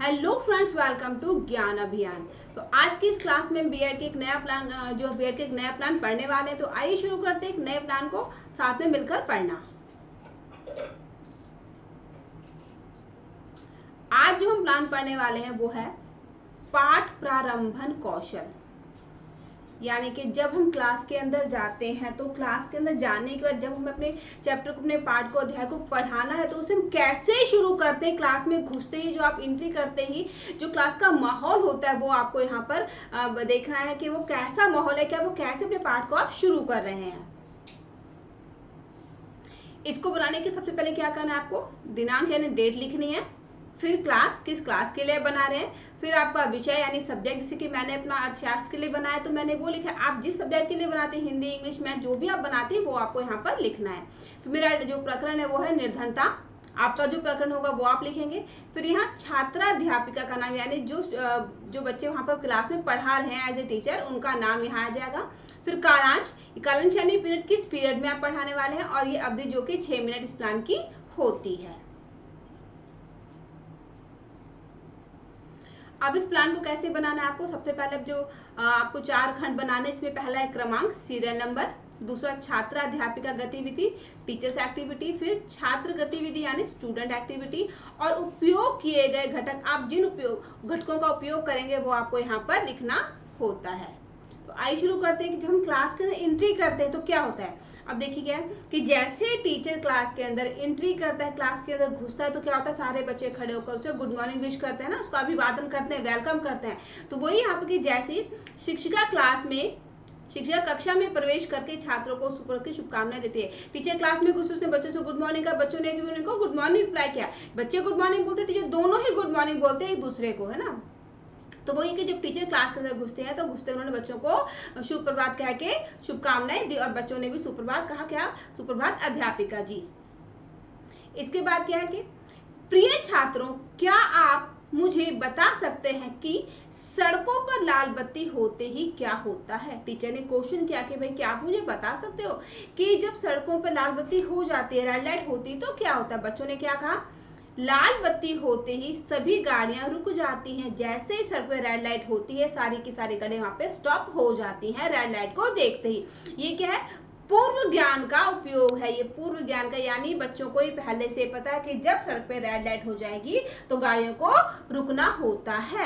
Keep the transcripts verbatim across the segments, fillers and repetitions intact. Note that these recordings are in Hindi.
हेलो फ्रेंड्स, वेलकम टू ज्ञान अभियान। तो आज की इस क्लास में बीएड के एक नया प्लान जो बीएड के एक नया प्लान पढ़ने वाले हैं। तो आइए शुरू करते हैं एक नए प्लान को साथ में मिलकर पढ़ना। आज जो हम प्लान पढ़ने वाले हैं वो है पाठ प्रारंभन कौशल। यानी कि जब हम क्लास के अंदर जाते हैं तो क्लास के अंदर जाने के बाद जब हमें अपने चैप्टर को, अपने पाठ को, अध्याय को पढ़ाना है तो उसे हम कैसे शुरू करते हैं। क्लास में घुसते ही जो आप एंट्री करते ही जो क्लास का माहौल होता है वो आपको यहाँ पर देखना है कि वो कैसा माहौल है, क्या वो कैसे अपने पाठ को आप शुरू कर रहे हैं। इसको बनाने के सबसे पहले क्या करना है, आपको दिनांक यानी डेट लिखनी है, फिर क्लास किस क्लास के लिए बना रहे हैं, फिर आपका विषय यानी सब्जेक्ट, जैसे कि मैंने अपना अर्थशास्त्र के लिए बनाया तो मैंने वो लिखा। आप जिस सब्जेक्ट के लिए बनाते हैं, हिंदी, इंग्लिश, मैथ, जो भी आप बनाते हैं वो आपको यहाँ पर लिखना है। फिर मेरा जो प्रकरण है वो है निर्धनता, आपका जो प्रकरण होगा वो आप लिखेंगे। फिर यहाँ छात्राध्यापिका का नाम यानी जो जो बच्चे वहाँ पर क्लास में पढ़ा रहे हैं एज ए टीचर, उनका नाम यहाँ आ जाएगा। फिर कालांश, कालांश यानी पीरियड, किस पीरियड में आप पढ़ाने वाले हैं, और ये अवधि जो कि छह मिनट इस प्लान की होती है। अब इस प्लान को कैसे बनाना है, आपको सबसे पहले जो आपको चार खंड बनाने, इसमें पहला है क्रमांक, सीरियल नंबर, दूसरा छात्र अध्यापिका गतिविधि, टीचर्स एक्टिविटी, फिर छात्र गतिविधि यानी स्टूडेंट एक्टिविटी, और उपयोग किए गए घटक। आप जिन उपयोग घटकों का उपयोग करेंगे वो आपको यहाँ पर लिखना होता है। तो आइए शुरू करते हैं कि जब हम क्लास के अंदर एंट्री करते हैं तो क्या होता है। अब देखिए क्या कि जैसे टीचर क्लास के अंदर एंट्री करता है, क्लास के अंदर घुसता है तो क्या होता है, सारे बच्चे खड़े होकर उसे गुड मॉर्निंग विश करते हैं ना, उसका अभिवादन करते हैं, वेलकम करते हैं। तो वही यहाँ पर कि जैसे शिक्षिका क्लास में शिक्षिका कक्षा में प्रवेश करके छात्रों को सुपर की शुभकामनाएं देती है। टीचर क्लास में घुसे, उसने बच्चों से गुड मॉर्निंग का, बच्चों ने भी उनको गुड मॉर्निंग रिप्लाई किया। बच्चे गुड मॉर्निंग बोलते, टीचर दोनों ही गुड मॉर्निंग बोलते हैं एक दूसरे को, है ना। तो वही कि जब टीचर क्लास के अंदर घुसते हैं तो घुसते उन्होंने बच्चों को शुभ प्रभात कह के शुभकामनाएं दी, और बच्चों ने भी सुप्रभात कहा। क्या सुप्रभात अध्यापिका जी। इसके बाद क्या है कि प्रिय छात्रों, क्या आप मुझे बता सकते हैं कि सड़कों पर लाल बत्ती होते ही क्या होता है। टीचर ने क्वेश्चन किया कि भाई क्या आप मुझे बता सकते हो कि जब सड़कों पर लाल बत्ती हो जाती है, रेड लाइट होती है तो क्या होता है। बच्चों ने क्या कहा, लाल बत्ती होते ही सभी गाड़ियां रुक जाती हैं। जैसे ही सड़क पर रेड लाइट होती है सारी की सारी गाड़ियां वहां पे स्टॉप हो जाती हैं रेड लाइट को देखते ही। ये क्या है, पूर्व ज्ञान का उपयोग है। ये पूर्व ज्ञान का यानी बच्चों को ही पहले से पता है कि जब सड़क पे रेड लाइट हो जाएगी तो गाड़ियों को रुकना होता है।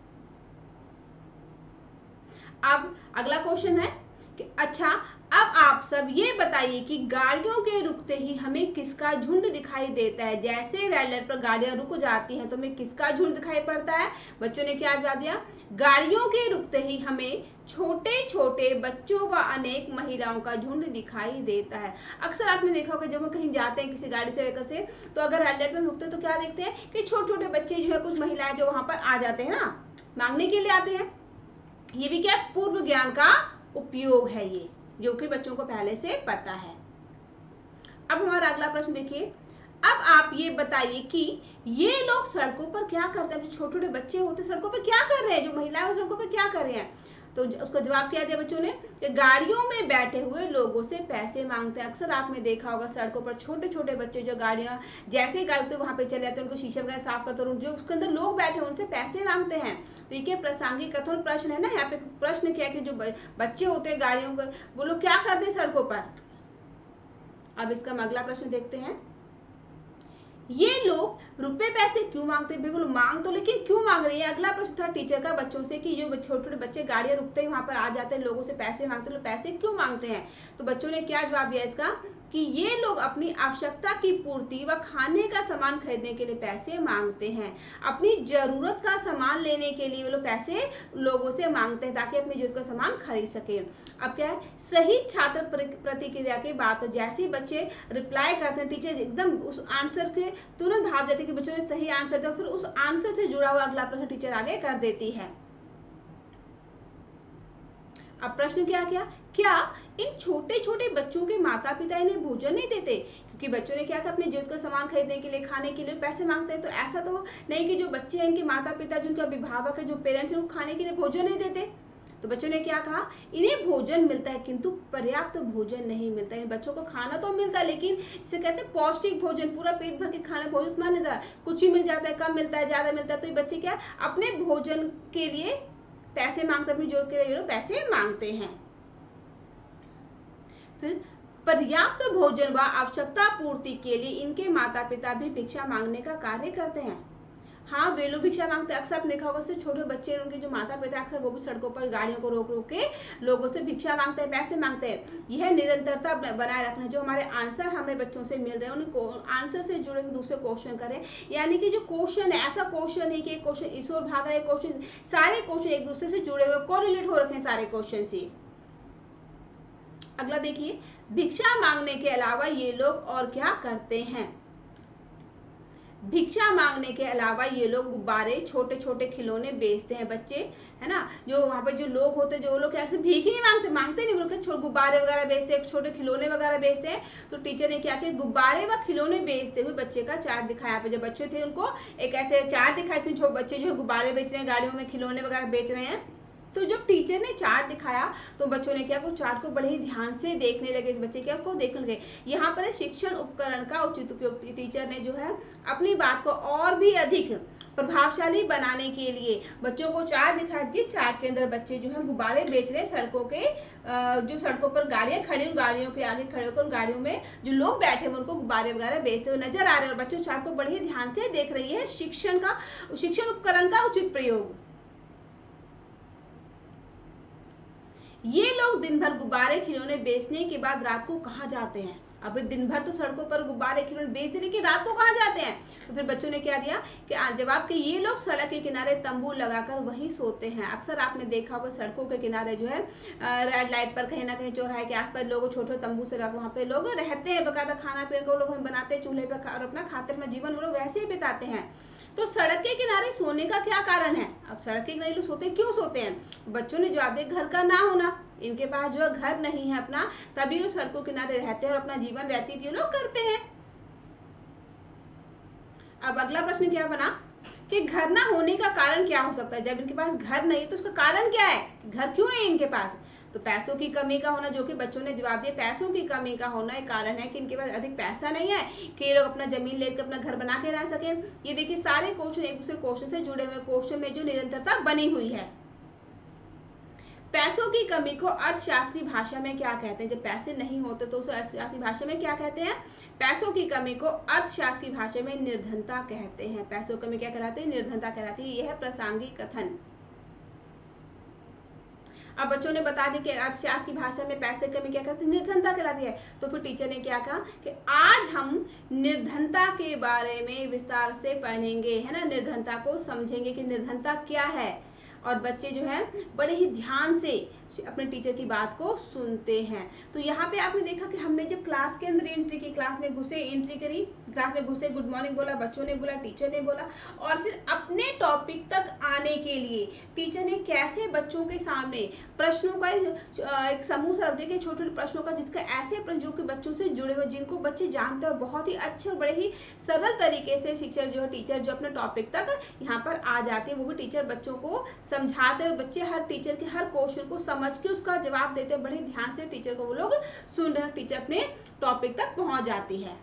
अब अगला क्वेश्चन है कि अच्छा अब आप सब ये बताइए कि गाड़ियों के रुकते ही हमें किसका झुंड दिखाई देता है। जैसे रेड लाइट पर गाड़ियां रुक जाती हैं तो हमें किसका झुंड दिखाई पड़ता है। बच्चों ने क्या जवाब दिया, गाड़ियों के रुकते ही हमें छोटे छोटे बच्चों व अनेक महिलाओं का झुंड दिखाई देता है। अक्सर आपने देखा होगा जब हम कहीं जाते हैं किसी गाड़ी से लेकर से, तो अगर रेड लाइट में रुकते हैं तो क्या देखते हैं कि छोटे छोटे बच्चे जो है, कुछ महिलाएं जो वहां पर आ जाते हैं ना, मांगने के लिए आते हैं। ये भी क्या पूर्व ज्ञान का उपयोग है, ये जो कि बच्चों को पहले से पता है। अब हमारा अगला प्रश्न देखिए, अब आप ये बताइए कि ये लोग सड़कों पर क्या करते हैं। जो छोटे छोटे बच्चे होते हैं सड़कों पर क्या कर रहे हैं, जो महिलाएं सड़कों पर क्या कर रहे हैं। तो उसका जवाब क्या दिया बच्चों ने कि गाड़ियों में बैठे हुए लोगों से पैसे मांगते हैं। अक्सर आपने देखा होगा सड़कों पर छोटे छोटे बच्चे जो गाड़ियां जैसे ही गाड़ी वहां पे चले जाते हैं, उनको शीशे वगैरह साफ करते हैं, जो उसके अंदर लोग बैठे हैं उनसे पैसे मांगते हैं। तो ये प्रासंगिक कथन प्रश्न है ना, यहाँ पे प्रश्न क्या है कि जो बच्चे होते हैं गाड़ियों को, वो लोग क्या करते हैं सड़कों पर। अब इसका हम अगला प्रश्न देखते हैं, ये लोग रुपए पैसे क्यों मांगते हैं। बिल्कुल मांग तो, लेकिन क्यों मांग रही है। अगला प्रश्न था टीचर का बच्चों से कि जो छोटे छोटे बच्चे गाड़ियां रुकते हैं वहां पर आ जाते हैं, लोगों से पैसे मांगते हैं, पैसे क्यों मांगते हैं। तो बच्चों ने क्या जवाब दिया इसका कि ये लोग अपनी आवश्यकता की पूर्ति व खाने का सामान खरीदने के लिए पैसे मांगते हैं। अपनी जरूरत का सामान लेने के लिए वो लोग पैसे लोगों से मांगते हैं ताकि अपनी जरूरत का सामान खरीद सके। अब क्या है, सही छात्र प्रतिक्रिया के बाद जैसे ही बच्चे रिप्लाई करते हैं, टीचर एकदम उस आंसर के तुरंत भाव जाते हैं कि बच्चों ने सही आंसर दिया, फिर उस आंसर से जुड़ा हुआ अगला प्रश्न टीचर आगे कर देती है। अब प्रश्न क्या क्या क्या इन छोटे छोटे बच्चों के माता पिता इन्हें भोजन नहीं देते। क्योंकि बच्चों ने क्या किया, अपनी जरूरत का सामान खरीदने के लिए, खाने के लिए पैसे मांगते हैं। तो ऐसा तो नहीं कि जो बच्चे हैं इनके माता पिता, जिनके अभिभावक है, जो पेरेंट्स है, वो खाने के लिए भोजन नहीं देते। तो बच्चों ने क्या कहा, इन्हें भोजन मिलता है किंतु पर्याप्त भोजन नहीं मिलता है। बच्चों को खाना तो मिलता है लेकिन इसे कहते हैं पौष्टिक भोजन, पूरा पेट भर के खाना भोजन उतना नहीं मिलता, कुछ भी मिल जाता है, कम मिलता है, ज्यादा मिलता है। तो ये बच्चे क्या अपने भोजन के लिए पैसे मांगते, अपनी जरूरत के लिए पैसे मांगते हैं। फिर पर्याप्त भोजन व आवश्यकता पूर्ति के लिए इनके माता पिता भी भिक्षा मांगने का कार्य करते हैं। हाँ, वे लोग भिक्षा मांगते हैं। अक्सर आपने देखा होगा, सिर्फ छोटे बच्चे, उनके जो माता पिता अक्सर वो भी सड़कों पर गाड़ियों को रोक रोक के लोगों से भिक्षा मांगते हैं, पैसे मांगते हैं। यह निरंतरता बनाए रखना, जो हमारे आंसर हमें बच्चों से मिल रहे हैं उनको आंसर से जुड़े दूसरे क्वेश्चन करें, यानी कि जो क्वेश्चन है ऐसा क्वेश्चन है कि एक क्वेश्चन इस ओर भाग रहा है, क्वेश्चन सारे क्वेश्चन एक दूसरे से जुड़े हुए, कोरिलेट हो रखे हैं सारे क्वेश्चन से। अगला देखिए, भिक्षा मांगने के अलावा ये लोग और क्या करते हैं। भिक्षा मांगने के अलावा ये लोग गुब्बारे, छोटे छोटे खिलौने बेचते हैं। बच्चे है ना, जो वहाँ पे जो लोग होते हैं, जो लोग ऐसे भीख ही नहीं मांगते मांगते नहीं, वो लोग गुब्बारे वगैरह बेचते हैं, छोटे खिलौने वगैरह बेचते हैं। तो टीचर ने क्या किया, गुब्बारे व खिलौने बेचते हुए बच्चे का चार्ट दिखाया। पे जब बच्चे थे उनको एक ऐसे चार्ट दिखाया, इसमें जो बच्चे जो गुब्बारे बेच रहे हैं, गाड़ियों में खिलौने वगैरह बेच रहे हैं। तो जब टीचर ने चार्ट दिखाया तो बच्चों ने क्या, कुछ चार्ट को बड़े ही ध्यान से देखने लगे। बच्चे क्या उसको देखने लगे। यहाँ पर शिक्षण उपकरण का उचित उपयोग, टीचर ने जो है अपनी बात को और भी अधिक प्रभावशाली बनाने के लिए बच्चों को चार्ट दिखाया, जिस चार्ट के अंदर बच्चे जो है गुब्बारे बेच रहे हैं, सड़कों के जो सड़कों पर गाड़ियां खड़ी, उन गाड़ियों के आगे खड़े होकर उन गाड़ियों में जो लोग बैठे हुए उनको गुब्बारे वगैरह बेचते हुए नजर आ रहे हैं और बच्चों चार्ट को बड़े ही ध्यान से देख रही है। शिक्षण का शिक्षण उपकरण का उचित प्रयोग। ये लोग दिन भर गुब्बारे खिलौने बेचने के बाद रात को कहाँ जाते हैं। अब दिन भर तो सड़कों पर गुब्बारे खिलौने बेचते, लेकिन रात को कहाँ जाते हैं। तो फिर बच्चों ने क्या दिया कि जवाब के ये लोग सड़क के किनारे तंबू लगाकर वहीं सोते हैं। अक्सर आपने देखा होगा सड़कों के किनारे जो है रेड लाइट पर कहीं ना कहीं चौराहे के आसपास लोग छोटे तंबू से वहाँ पे लोग रहते हैं, बकायदा खाना पीना को लोग बनाते हैं चूल्हे पर और अपना खाते, अपना जीवन वो लोग वैसे ही बिताते हैं। तो सड़क के किनारे सोने का क्या कारण है। अब सड़क के किनारे लोग सोते क्यों सोते हैं। बच्चों ने जवाब दिया, घर का ना होना, इनके पास जो है घर नहीं है अपना, तभी वो सड़कों के किनारे रहते हैं और अपना जीवन व्यतीत ये लोग करते हैं। अब अगला प्रश्न क्या बना कि घर ना होने का कारण क्या हो सकता है। जब इनके पास घर नहीं तो उसका कारण क्या है, घर क्यों नहीं इनके पास। तो पैसों की कमी का होना, जो कि बच्चों ने जवाब दिया पैसों की कमी का होना एक कारण है कि इनके पास अधिक पैसा नहीं है कि ये लोग अपना जमीन लेकर अपना घर बना के रह सके। ये देखिए सारे क्वेश्चन एक दूसरे क्वेश्चन से जुड़े हुए, क्वेश्चन में जो निरंतरता बनी हुई है। पैसों की कमी को अर्थशास्त्री भाषा में क्या कहते हैं। जब पैसे नहीं होते तो उसे अर्थशास्त्री भाषा में क्या कहते हैं। पैसों की कमी को अर्थशास्त्री भाषा में निर्धनता कहते हैं। पैसों की कमी क्या कहलाती है, निर्धनता कहलाती है। यह है प्रासंगिक कथन। अब बच्चों ने बता दी कि अर्थशास्त्र की भाषा में पैसे की कमी क्या कहती है, निर्धनता कहलाती है। तो फिर टीचर ने क्या कहा कि आज हम निर्धनता के बारे में विस्तार से पढ़ेंगे, है ना, निर्धनता को समझेंगे कि निर्धनता क्या है। और बच्चे जो है बड़े ही ध्यान से अपने टीचर की बात को सुनते हैं। तो यहाँ पे आपने देखा कि हमने जब क्लास के अंदर एंट्री की, क्लास में घुसे, एंट्री करी, क्लास में घुसे, गुड मॉर्निंग बोला, बच्चों ने बोला, टीचर ने बोला, और फिर अपने टॉपिक तक आने के लिए टीचर ने कैसे बच्चों के सामने प्रश्नों का एक समूह से रख दिया, छोटे छोटे प्रश्नों का, जिसका ऐसे प्रश्न जो कि बच्चों से जुड़े हुए, जिनको बच्चे जानते हैं और बहुत ही अच्छे और बड़े ही सरल तरीके से शिक्षक जो है, टीचर जो अपने टॉपिक तक यहाँ पर आ जाते हैं। वो भी टीचर बच्चों को समझाते हैं, बच्चे हर टीचर के हर क्वेश्चन को समझ के उसका जवाब देते हैं। बड़े ध्यान से टीचर को वो लोग सुन रहे हैं, टीचर अपने टॉपिक तक पहुंच जाती है।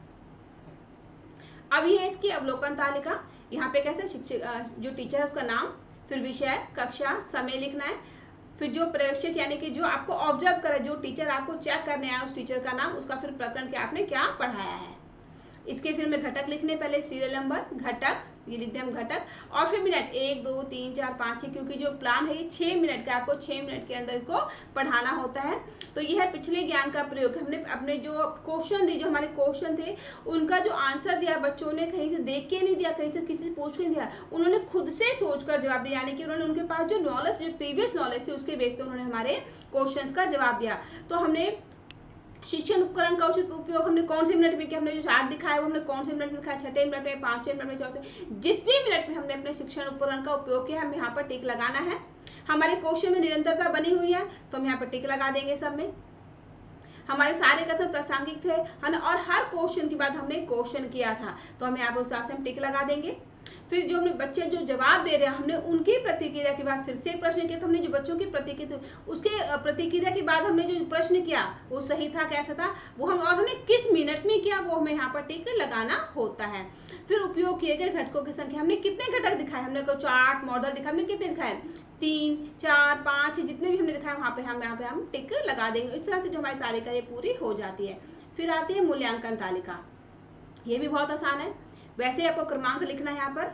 अब ये है इसकी अवलोकन तालिका। यहाँ पे कैसे शिक्षक जो टीचर है उसका नाम, फिर विषय, कक्षा, समय लिखना है, फिर जो पर्यवेक्षक यानी कि जो आपको ऑब्जर्व करे, जो टीचर आपको चेक करने आया उस टीचर का नाम, उसका फिर प्रकरण के आपने क्या पढ़ाया है। इसके फिर में घटक लिखने, पहले सीरियल नंबर, घटक, ये लिखते हैं हम घटक, और फिर मिनट एक दो तीन चार पाँच छः, क्योंकि जो प्लान है ये छः मिनट का, आपको छः मिनट के अंदर इसको पढ़ाना होता है। तो ये है पिछले ज्ञान का प्रयोग। हमने अपने जो क्वेश्चन दिए, जो हमारे क्वेश्चन थे उनका जो आंसर दिया बच्चों ने कहीं से देख के नहीं दिया, कहीं से किसी से पूछ के नहीं दिया, उन्होंने खुद से सोचकर जवाब दिया, यानी कि उन्होंने उनके पास जो नॉलेज, जो प्रीवियस नॉलेज थी उसके बेस पे उन्होंने हमारे क्वेश्चन का जवाब दिया। तो हमने शिक्षण उपकरण का उचित उपयोग हमने कौन से मिनट में किया, हमने जो चार्ट दिखाया वो हमने कौन से मिनट में दिखाया, छठे मिनट में, पांचवें मिनट में, चौथे, जिस भी मिनट में हमने अपने शिक्षण उपकरण का उपयोग किया, हमें यहाँ पर टिक लगाना है। हमारे क्वेश्चन में निरंतरता बनी हुई है तो हम यहाँ पर टिक लगा देंगे सब में। हमारे सारे कथन प्रासंगिक थे, और हर क्वेश्चन के बाद हमने क्वेश्चन किया था तो हमें यहाँ पर उस हिसाब से हम टिक लगा देंगे। फिर जो हमने बच्चे जो जवाब दे रहे हैं हमने उनकी प्रतिक्रिया के बाद फिर से एक प्रश्न किया, तो हमने जो बच्चों की प्रतिक्रिया उसके प्रतिक्रिया के बाद हमने जो प्रश्न किया वो सही था कैसा था वो हम और हमने किस मिनट में किया वो हमें यहाँ पर टिक लगाना होता है। फिर उपयोग किए गए घटकों की संख्या, हमने कितने घटक दिखाए, हमने को चार्ट मॉडल दिखाया, हमने कितने दिखाए, तीन चार पाँच जितने भी हमने दिखाया वहाँ पे हम यहाँ पे हम टिक लगा देंगे। इस तरह से जो हमारी तालिका ये पूरी हो जाती है। फिर आती है मूल्यांकन तालिका, ये भी बहुत आसान है। वैसे आपको क्रमांक लिखना है यहाँ पर,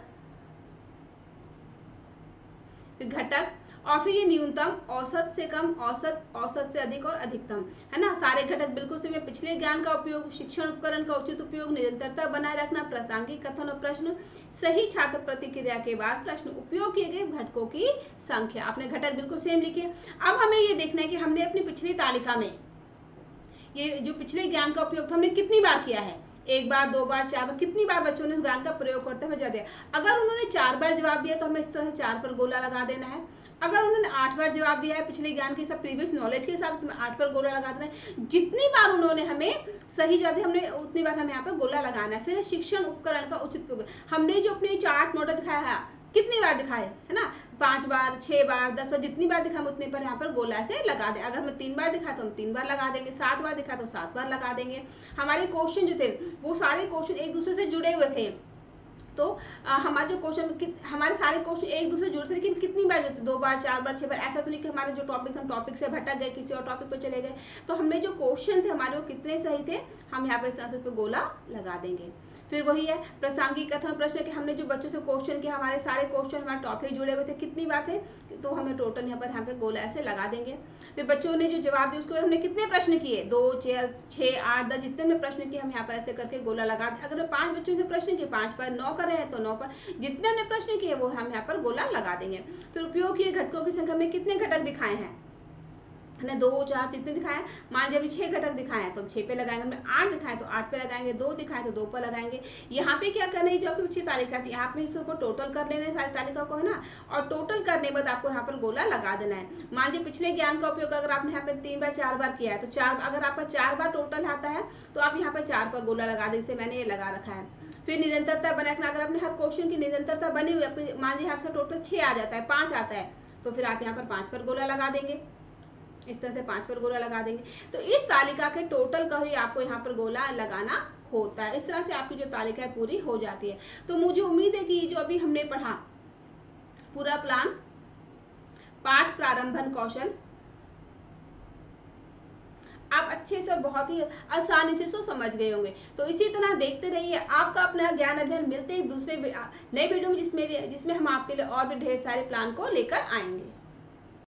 फिर घटक और फिर ये न्यूनतम, औसत से कम, औसत, औसत से अधिक और अधिकतम, है ना। सारे घटक बिल्कुल से पिछले ज्ञान का उपयोग, शिक्षण उपकरण का उचित उपयोग, निरंतरता बनाए रखना, प्रासंगिक कथन और प्रश्न, सही छात्र प्रतिक्रिया के बाद प्रश्न, उपयोग किए गए घटकों की संख्या। आपने घटक बिल्कुल सेम लिखे। अब हमें ये देखना है कि हमने अपनी पिछली तालिका में ये जो पिछले ज्ञान का उपयोग था हमने कितनी बार किया है, एक बार, दो बार, चार बार, कितनी बार बच्चों ने उस ज्ञान का प्रयोग करते हुए जवाब दिया। अगर उन्होंने चार बार जवाब दिया तो हमें इस तरह से चार पर गोला लगा देना है। अगर उन्होंने आठ बार जवाब दिया है पिछले ज्ञान के सब प्रीवियस नॉलेज के हिसाब से, आठ पर गोला लगा देना है। जितनी बार उन्होंने हमें सही जवाब दिया हमने उतनी बार हमें यहाँ पर गोला लगाना है। फिर शिक्षण उपकरण का उचित उपयोग, हमने जो अपने चार्ट मॉडल दिखाया है कितनी बार दिखाए, है ना, पांच बार, छह बार, दस बार, जितनी बार दिखा हम उतने पर यहाँ पर गोला से लगा दें। अगर हमें तीन बार दिखा तो हम तीन बार लगा देंगे, सात बार दिखा तो सात बार लगा देंगे। हमारे क्वेश्चन जो थे वो सारे क्वेश्चन एक दूसरे से जुड़े हुए थे, तो हमारे जो क्वेश्चन हमारे सारे क्वेश्चन एक दूसरे जुड़ते थे, लेकिन कितनी बार जुड़ते, दो बार, चार बार, छह बार, ऐसा तो नहीं कि हमारे जो टॉपिक हम टॉपिक से भटक गए, किसी और टॉपिक पर चले गए। तो हमने जो क्वेश्चन थे हमारे वो कितने सही थे हम यहाँ पे इस तरह से उस पर गोला लगा देंगे। फिर वही है प्रासंगिक कथन प्रश्न के, हमने जो बच्चों से क्वेश्चन किया हमारे सारे क्वेश्चन हमारे टॉपिक जुड़े हुए थे, कितनी बार थे, तो हमें टोटल यहाँ पर यहाँ पे गोला ऐसे लगा देंगे। फिर बच्चों ने जो जवाब दिया उसके बाद हमने कितने प्रश्न किए, दो, चार, छः, आठ, दस, जितने में प्रश्न किए हम यहाँ पर ऐसे करके गोला लगा दें। अगर पांच बच्चों से प्रश्न किए, पांच पर नौ कर रहे हैं तो नौ पर, जितने हमने प्रश्न किए वो हम यहाँ पर गोला लगा देंगे। फिर उपयोग किए घटकों की संख्या में कितने घटक दिखाए हैं, हमने दो, चार, जितने दिखाए, मान लीजिए छह घटक दिखाए हैं तो हम छह पे लगाएंगे, हमने आठ दिखाए तो आठ पे लगाएंगे, दो दिखाए तो दो पर लगाएंगे। यहाँ पे क्या करना है, जो आपकी पिछली तालिका थी यहाँ पे इसको टोटल कर लेना है सारी तालिका को, है ना, और टोटल करने के बाद आपको यहाँ पर गोला लगा देना है। मान लीजिए पिछले ज्ञान का उपयोग अगर आपने यहाँ पे तीन बार, चार बार किया है तो चार, अगर आपका चार बार टोटल आता है तो आप यहाँ पर चार पर गोला लगा दें, जैसे मैंने ये लगा रखा है। फिर निरंतरता बनाए रखना, अगर आपने हर क्वेश्चन की निरंतरता बनी हुई है, मान लीजिए आपका टोटल छह आ जाता है, पांच आता है, तो फिर आप यहाँ पर पांच पर गोला लगा देंगे, इस तरह से पांच पर गोला लगा देंगे। तो इस तालिका के टोटल का ही आपको यहाँ पर गोला लगाना होता है। इस तरह से आपकी जो तालिका है पूरी हो जाती है। तो मुझे उम्मीद है कि जो अभी हमने पढ़ा पूरा प्लान, पाठ प्रारंभन कौशल, आप अच्छे से और बहुत ही आसानी से सो समझ गए होंगे। तो इसी तरह देखते रहिए आपका अपना ज्ञान अभियान। मिलते हैं दूसरे नए वीडियो में जिसमें जिसमें हम आपके लिए और भी ढेर सारे प्लान को लेकर आएंगे।